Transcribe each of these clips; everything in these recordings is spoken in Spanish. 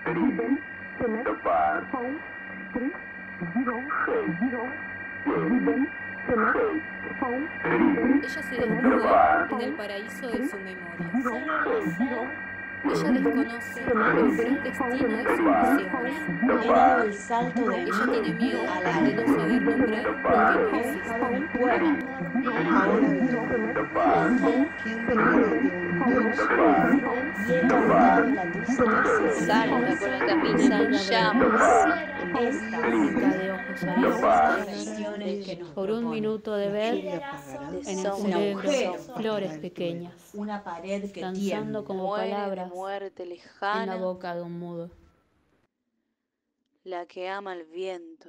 Ella se desnuda en el paraíso de su memoria. Ella desconoce el feroz destino de sus visiones. He dado el salto de Ella tiene mí miedo al de no aire. saber nombrar lo que no existe. Mi poema. Ahora vivo. ¿Quién diría que un dios Y he cantado la tristeza. Salta por el camino en llamas. Esta Única de ojos son abiertos, visiones que nos por un propone. minuto de la ver lluvia apagará De en el sombra, cerebro agujero. flores para el pequeñas, Una pared que danzando tiembla. como muere de palabras muerte en la lejana, boca de un mudo. la que ama el viento.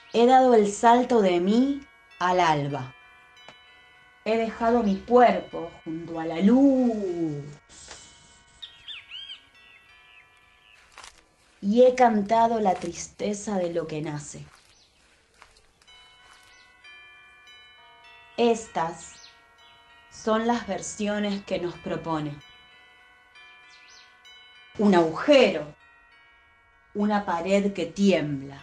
He dado el salto de mí al alba. He dejado mi cuerpo junto a la luz. Y he cantado la tristeza de lo que nace. Estas son las versiones que nos propone. Un agujero, una pared que tiembla.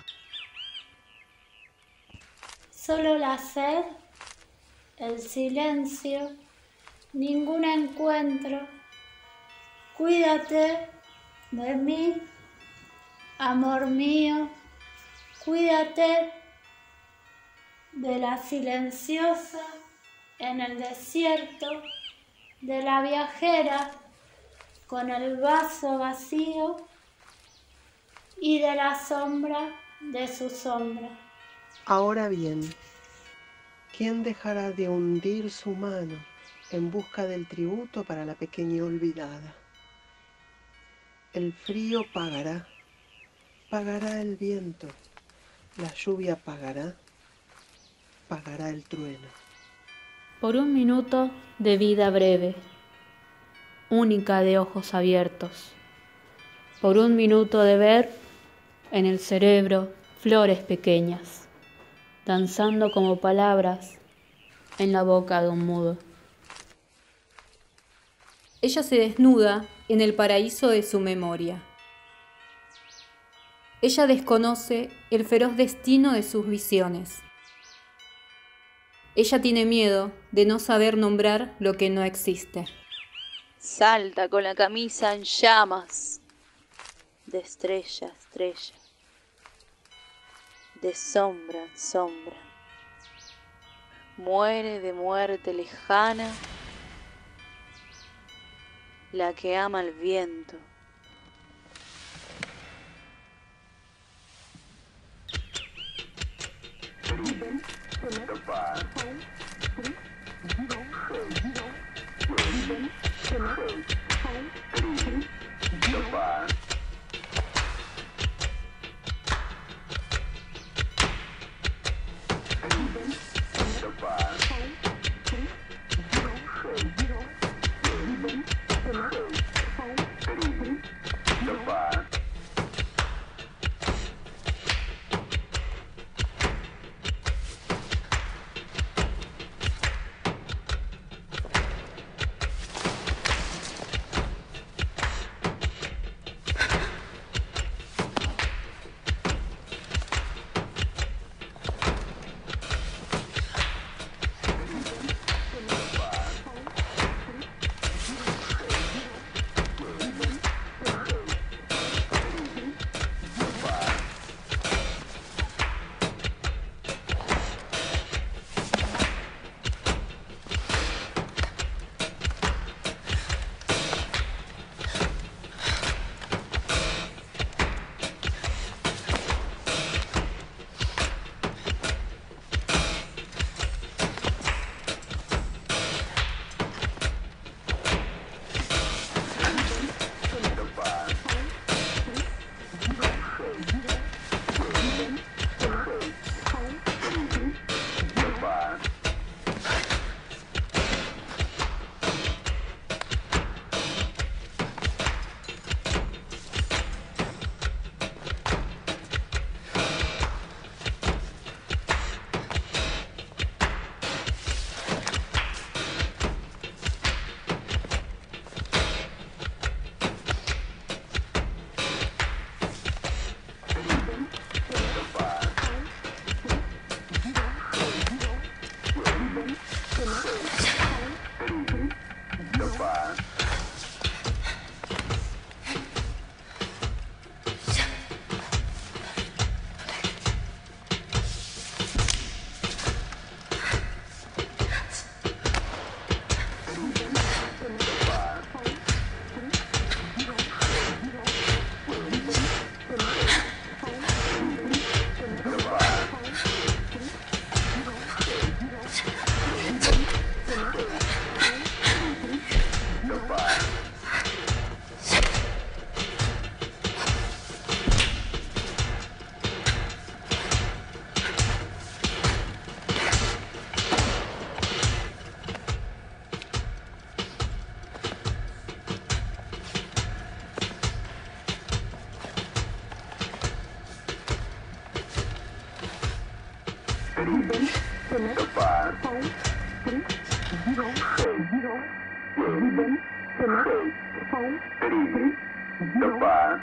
Solo la sed, el silencio, ningún encuentro. Cuídate de mí, amor mío, cuídate de la silenciosa en el desierto, de la viajera con el vaso vacío y de la sombra de su sombra. Ahora bien, ¿quién dejará de hundir su mano en busca del tributo para la pequeña olvidada? El frío pagará, pagará el viento, la lluvia pagará, pagará el trueno. Por un minuto de vida breve, única de ojos abiertos, por un minuto de ver en el cerebro flores pequeñas, danzando como palabras en la boca de un mudo. Ella se desnuda en el paraíso de su memoria. Ella desconoce el feroz destino de sus visiones. Ella tiene miedo de no saber nombrar lo que no existe. Salta con la camisa en llamas, de estrella a estrella, de sombra en sombra. Muere de muerte lejana la que ama el viento. 3, 2,